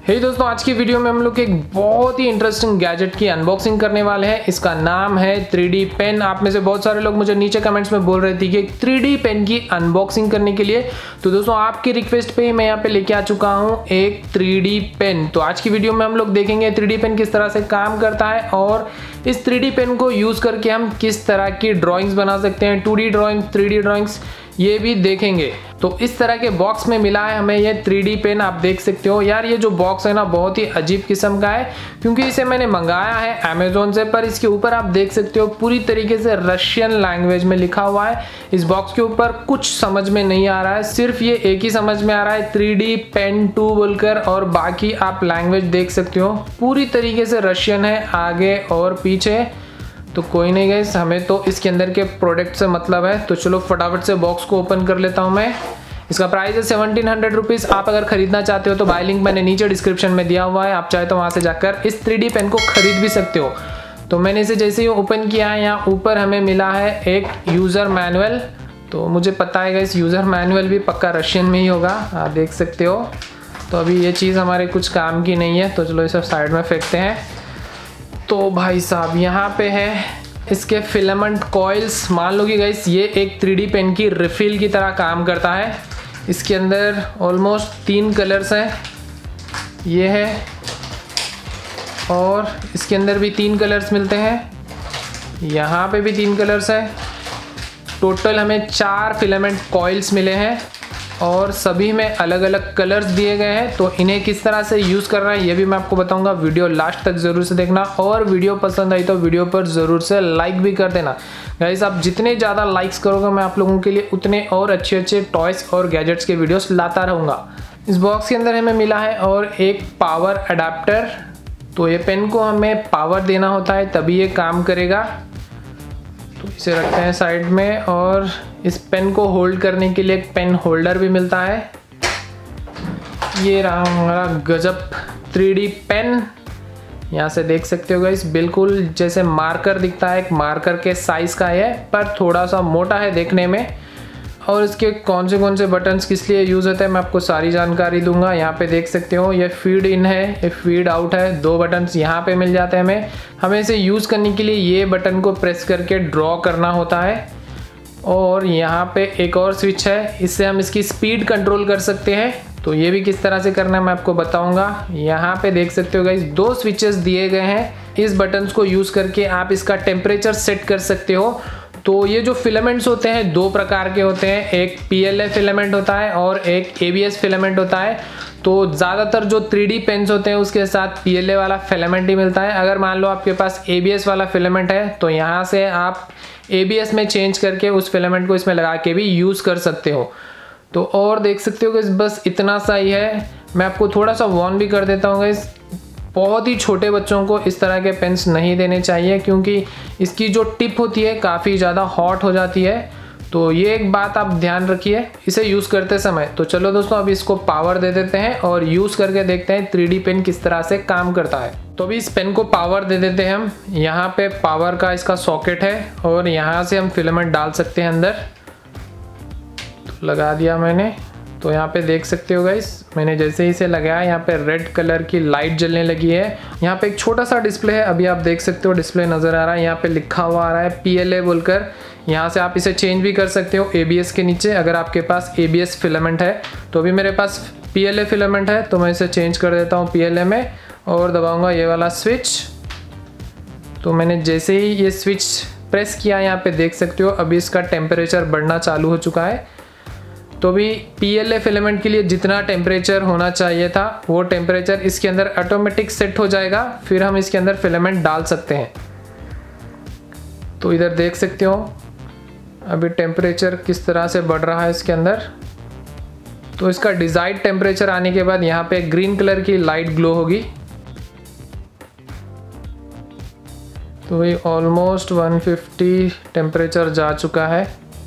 हे दोस्तों, आज की वीडियो में हम लोग एक बहुत ही इंटरेस्टिंग गैजेट की अनबॉक्सिंग करने वाले हैं। इसका नाम है 3D पेन। आप में से बहुत सारे लोग मुझे नीचे कमेंट्स में बोल रहे थे कि 3D पेन की अनबॉक्सिंग करने के लिए, तो दोस्तों आपकी रिक्वेस्ट पे ही मैं यहाँ पे लेके आ चुका हूँ एक 3D पेन। तो आज की वीडियो में हम लोग देखेंगे 3D पेन किस तरह से काम करता है और इस 3D पेन को यूज करके हम किस तरह की ड्रॉइंग्स बना सकते हैं, 2D ड्रॉइंग, 3D ड्रॉइंग्स, ये भी देखेंगे। तो इस तरह के बॉक्स में मिला है हमें ये 3D पेन। आप देख सकते हो यार, ये जो बॉक्स है ना बहुत ही अजीब किस्म का है, क्योंकि इसे मैंने मंगाया है अमेजोन से, पर इसके ऊपर आप देख सकते हो पूरी तरीके से रशियन लैंग्वेज में लिखा हुआ है। इस बॉक्स के ऊपर कुछ समझ में नहीं आ रहा है, सिर्फ ये एक ही समझ में आ रहा है 3D पेन 2 बोलकर, और बाकी आप लैंग्वेज देख सकते हो पूरी तरीके से रशियन है आगे और पीछे। तो कोई नहीं गाइस, हमें तो इसके अंदर के प्रोडक्ट से मतलब है। तो चलो फटाफट से बॉक्स को ओपन कर लेता हूं मैं। इसका प्राइस है 1700 रुपीज़। आप अगर खरीदना चाहते हो तो बाय लिंक मैंने नीचे डिस्क्रिप्शन में दिया हुआ है, आप चाहे तो वहां से जाकर इस 3D पेन को खरीद भी सकते हो। तो मैंने इसे जैसे ही ओपन किया है, यहाँ ऊपर हमें मिला है एक यूज़र मैनुअल। तो मुझे पता है गाइस, यूज़र मैनुअल भी पक्का रशियन में ही होगा, आप देख सकते हो। तो अभी ये चीज़ हमारे कुछ काम की नहीं है, तो चलो इसे साइड में फेंकते हैं। तो भाई साहब, यहाँ पे है इसके फिलामेंट कॉइल्स। मान लो कि गाइस ये एक 3D पेन की रिफिल की तरह काम करता है। इसके अंदर ऑलमोस्ट 3 कलर्स हैं, ये है, और इसके अंदर भी 3 कलर्स मिलते हैं, यहाँ पे भी 3 कलर्स हैं। टोटल हमें 4 फिलामेंट कॉइल्स मिले हैं और सभी में अलग अलग कलर्स दिए गए हैं। तो इन्हें किस तरह से यूज़ करना है ये भी मैं आपको बताऊंगा। वीडियो लास्ट तक ज़रूर से देखना, और वीडियो पसंद आई तो वीडियो पर ज़रूर से लाइक भी कर देना। गाइस, आप जितने ज़्यादा लाइक्स करोगे मैं आप लोगों के लिए उतने और अच्छे अच्छे टॉयज़ और गैजेट्स के वीडियोस लाता रहूँगा। इस बॉक्स के अंदर हमें मिला है और एक पावर अडाप्टर। तो ये पेन को हमें पावर देना होता है तभी ये काम करेगा। तो इसे रखते हैं साइड में, और इस पेन को होल्ड करने के लिए एक पेन होल्डर भी मिलता है। ये रहा हमारा गजब 3D पेन। यहाँ से देख सकते हो गाइस, बिल्कुल जैसे मार्कर दिखता है, एक मार्कर के साइज का है, पर थोड़ा सा मोटा है देखने में। और इसके कौन से बटन्स किस लिए यूज़ होते हैं मैं आपको सारी जानकारी दूंगा। यहाँ पे देख सकते हो ये फीड इन है, ये फीड आउट है। 2 बटन्स यहाँ पे मिल जाते हैं हमें इसे यूज़ करने के लिए ये बटन को प्रेस करके ड्रॉ करना होता है। और यहाँ पे एक और स्विच है, इससे हम इसकी स्पीड कंट्रोल कर सकते हैं। तो ये भी किस तरह से करना है मैं आपको बताऊंगा। यहाँ पे देख सकते हो गाइस, 2 स्विचेस दिए गए हैं। इस बटन्स को यूज़ करके आप इसका टेम्परेचर सेट कर सकते हो। तो ये जो फिलामेंट्स होते हैं 2 प्रकार के होते हैं, एक PLA फिलामेंट होता है और एक ABS फिलामेंट होता है। तो ज़्यादातर जो 3D पेन्स होते हैं उसके साथ PLA वाला फिलामेंट ही मिलता है। अगर मान लो आपके पास ABS वाला फिलामेंट है तो यहाँ से आप ABS में चेंज करके उस फिलामेंट को इसमें लगा के भी यूज़ कर सकते हो। तो और देख सकते हो कि बस इतना सा ही है। मैं आपको थोड़ा सा वार्न भी कर देता हूँ गाइस, बहुत ही छोटे बच्चों को इस तरह के पेन्स नहीं देने चाहिए, क्योंकि इसकी जो टिप होती है काफ़ी ज़्यादा हॉट हो जाती है। तो ये एक बात आप ध्यान रखिए इसे यूज़ करते समय। तो चलो दोस्तों, अभी इसको पावर दे देते हैं और यूज़ करके देखते हैं 3D पेन किस तरह से काम करता है। तो अभी इस पेन को पावर दे देते हैं हम। यहाँ पे पावर का इसका सॉकेट है और यहाँ से हम फिलामेंट डाल सकते हैं अंदर। तो लगा दिया मैंने। तो यहाँ पे देख सकते हो गाइस, मैंने जैसे ही इसे लगाया यहाँ पे रेड कलर की लाइट जलने लगी है। यहाँ पे एक छोटा सा डिस्प्ले है, अभी आप देख सकते हो डिस्प्ले नज़र आ रहा है। यहाँ पे लिखा हुआ आ रहा है PLA बोलकर। यहाँ से आप इसे चेंज भी कर सकते हो ABS के नीचे, अगर आपके पास ABS फिलामेंट है। तो अभी मेरे पास PLA फिलामेंट है तो मैं इसे चेंज कर देता हूँ PLA में, और दबाऊँगा ये वाला स्विच। तो मैंने जैसे ही ये स्विच प्रेस किया, यहाँ पे देख सकते हो अभी इसका टेम्परेचर बढ़ना चालू हो चुका है। तो भी PLA फिलामेंट के लिए जितना टेम्परेचर होना चाहिए था वो टेम्परेचर इसके अंदर ऑटोमेटिक सेट हो जाएगा, फिर हम इसके अंदर फिलामेंट डाल सकते हैं। तो इधर देख सकते हो अभी टेम्परेचर किस तरह से बढ़ रहा है इसके अंदर। तो इसका डिज़ायर्ड टेम्परेचर आने के बाद यहाँ पे ग्रीन कलर की लाइट ग्लो होगी। तो ये ऑलमोस्ट 150 टेम्परेचर जा चुका है।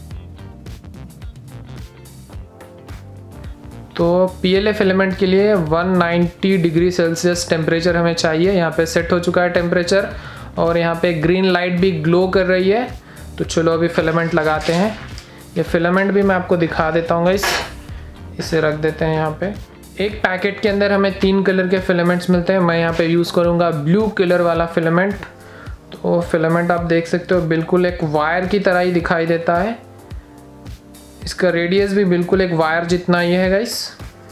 तो PLA फिलामेंट के लिए 190 डिग्री सेल्सियस टेम्परेचर हमें चाहिए। यहाँ पे सेट हो चुका है टेम्परेचर, और यहाँ पे ग्रीन लाइट भी ग्लो कर रही है। तो चलो अभी फिलामेंट लगाते हैं। ये फिलामेंट भी मैं आपको दिखा देता हूँ गाइस, इसे रख देते हैं यहाँ पे। एक पैकेट के अंदर हमें 3 कलर के फिलामेंट्स मिलते हैं। मैं यहाँ पे यूज़ करूँगा ब्लू कलर वाला फिलामेंट। तो फिलामेंट आप देख सकते हो बिल्कुल एक वायर की तरह ही दिखाई देता है। इसका रेडियस भी बिल्कुल एक वायर जितना ही है गाइस।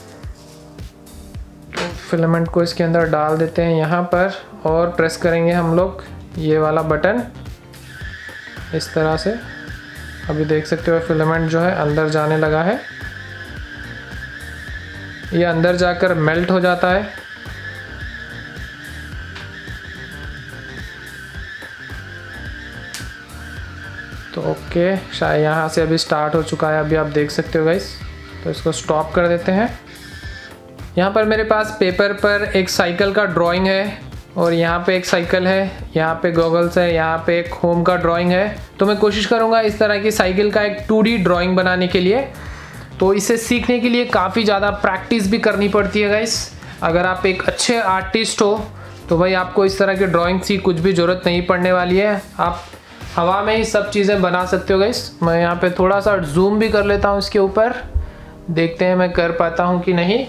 तो फिलामेंट को इसके अंदर डाल देते हैं यहाँ पर और प्रेस करेंगे हम लोग ये वाला बटन इस तरह से। अभी देख सकते हो फिलामेंट जो है अंदर जाने लगा है। ये अंदर जाकर मेल्ट हो जाता है। तो ओके, शायद यहाँ से अभी स्टार्ट हो चुका है। अभी आप देख सकते हो गाइस। तो इसको स्टॉप कर देते हैं। यहाँ पर मेरे पास पेपर पर एक साइकिल का ड्राइंग है और यहाँ पे एक साइकिल है, यहाँ पे गॉगल्स है, यहाँ पे एक होम का ड्राइंग है। तो मैं कोशिश करूँगा इस तरह की साइकिल का एक 2D ड्राइंग बनाने के लिए। तो इसे सीखने के लिए काफ़ी ज़्यादा प्रैक्टिस भी करनी पड़ती है गाइस। अगर आप एक अच्छे आर्टिस्ट हो तो भाई आपको इस तरह की ड्राइंग की कुछ भी ज़रूरत नहीं पड़ने वाली है। आप हवा में ही सब चीज़ें बना सकते हो गाइस। मैं यहाँ पे थोड़ा सा जूम भी कर लेता हूँ इसके ऊपर, देखते हैं मैं कर पाता हूँ कि नहीं।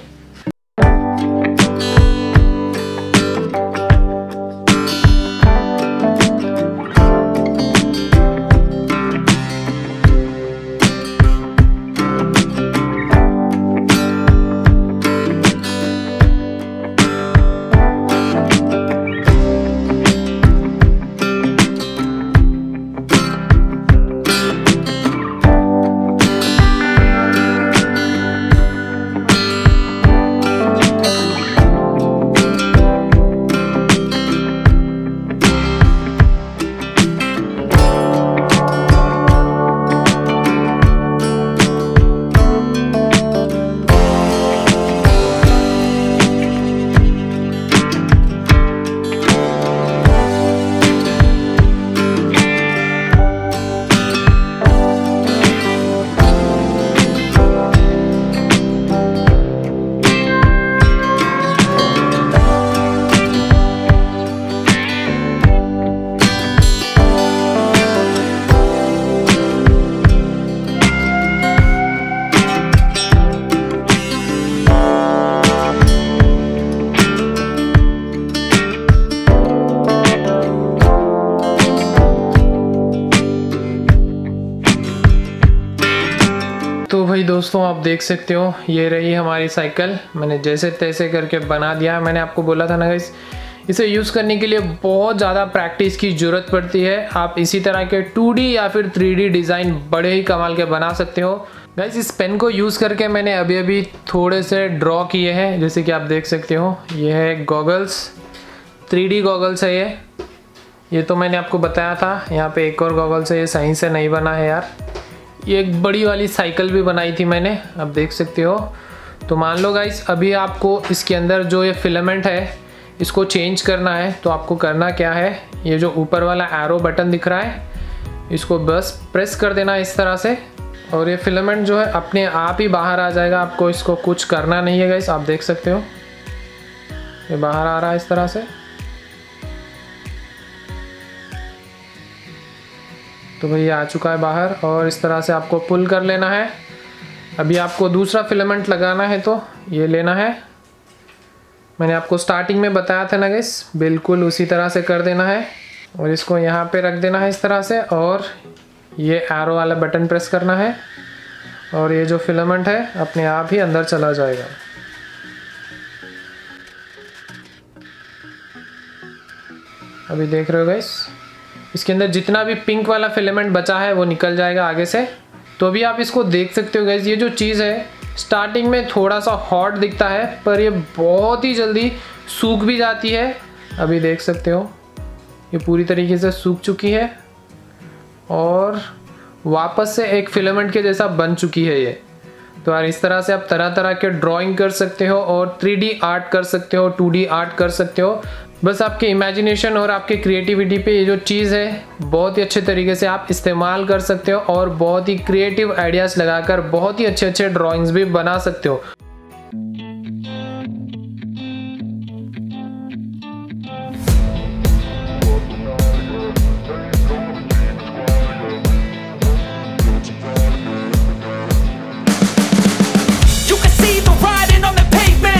तो भाई दोस्तों आप देख सकते हो ये रही हमारी साइकिल। मैंने जैसे तैसे करके बना दिया। मैंने आपको बोला था ना गाइस, इसे यूज़ करने के लिए बहुत ज़्यादा प्रैक्टिस की ज़रूरत पड़ती है। आप इसी तरह के 2D या फिर 3D डिज़ाइन बड़े ही कमाल के बना सकते हो गाइस। इस पेन को यूज़ करके मैंने अभी थोड़े से ड्रॉ किए हैं, जैसे कि आप देख सकते हो। ये है गॉगल्स, 3D गॉगल्स है ये तो मैंने आपको बताया था। यहाँ पे एक और गॉगल्स है, ये सही से नहीं बना है यार। ये एक बड़ी वाली साइकिल भी बनाई थी मैंने, आप देख सकते हो। तो मान लो गाइस अभी आपको इसके अंदर जो ये फिलामेंट है इसको चेंज करना है। तो आपको करना क्या है, ये जो ऊपर वाला एरो बटन दिख रहा है इसको बस प्रेस कर देना इस तरह से और ये फिलामेंट जो है अपने आप ही बाहर आ जाएगा। आपको इसको कुछ करना नहीं है गाइस, आप देख सकते हो ये बाहर आ रहा है इस तरह से। तो भाई ये आ चुका है बाहर और इस तरह से आपको पुल कर लेना है। अभी आपको दूसरा फिलामेंट लगाना है तो ये लेना है। मैंने आपको स्टार्टिंग में बताया था ना गाइस, बिल्कुल उसी तरह से कर देना है और इसको यहाँ पे रख देना है इस तरह से और ये एरो वाला बटन प्रेस करना है और ये जो फिलामेंट है अपने आप ही अंदर चला जाएगा। अभी देख रहे हो गाइस, इसके अंदर जितना भी पिंक वाला फिलामेंट बचा है वो निकल जाएगा आगे से। तो अभी आप इसको देख सकते हो गाइस, ये जो चीज़ है स्टार्टिंग में थोड़ा सा हॉट दिखता है पर ये बहुत ही जल्दी सूख भी जाती है। अभी देख सकते हो ये पूरी तरीके से सूख चुकी है और वापस से एक फिलामेंट के जैसा बन चुकी है ये। तो यार इस तरह से आप तरह तरह के ड्राइंग कर सकते हो और 3D आर्ट कर सकते हो, 2D आर्ट कर सकते हो। बस आपके इमेजिनेशन और आपके क्रिएटिविटी पे ये जो चीज़ है बहुत ही अच्छे तरीके से आप इस्तेमाल कर सकते हो और बहुत ही क्रिएटिव आइडियाज़ लगाकर बहुत ही अच्छे अच्छे ड्राइंग्स भी बना सकते हो। You can see the writing on the pavement.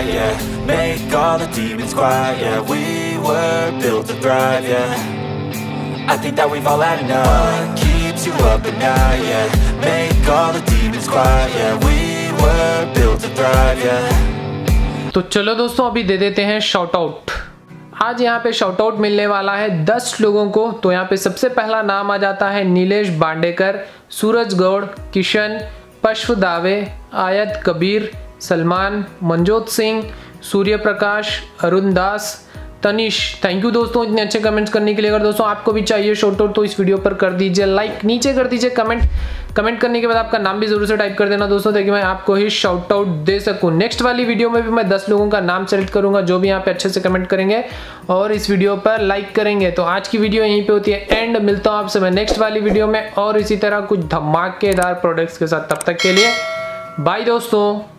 yeah. Make all the demons quiet, yeah. We were built to thrive, yeah. I think that we've all had enough. What keeps you up at night, yeah. Make all the demons quiet, yeah. We were built to thrive, yeah. तो चलो दोस्तों अभी दे देते हैं shout out. आज यहाँ पे shout out मिलने वाला है 10 लोगों को। तो यहाँ पे सबसे पहला नाम आ जाता है नीलेश बांडेकर, सूरज गौड़, किशन, पश्व दावे, आयत कबीर, सलमान, मनजोत सिंह, सूर्य प्रकाश, अरुण दास, तनिष। थैंक यू दोस्तों इतने अच्छे कमेंट्स करने के लिए। अगर दोस्तों आपको भी चाहिए शाउट आउट तो इस वीडियो पर कर दीजिए लाइक, नीचे कर दीजिए कमेंट करने के बाद आपका नाम भी जरूर से टाइप कर देना दोस्तों, ताकि मैं आपको ही शाउट आउट दे सकूं। नेक्स्ट वाली वीडियो में भी मैं 10 लोगों का नाम सेलेक्ट करूंगा जो भी यहाँ पे अच्छे से कमेंट करेंगे और इस वीडियो पर लाइक करेंगे। तो आज की वीडियो यहीं पे होती है एंड। मिलता हूँ आपसे मैं नेक्स्ट वाली वीडियो में और इसी तरह कुछ धमाकेदार प्रोडक्ट्स के साथ। तब तक के लिए बाय दोस्तों।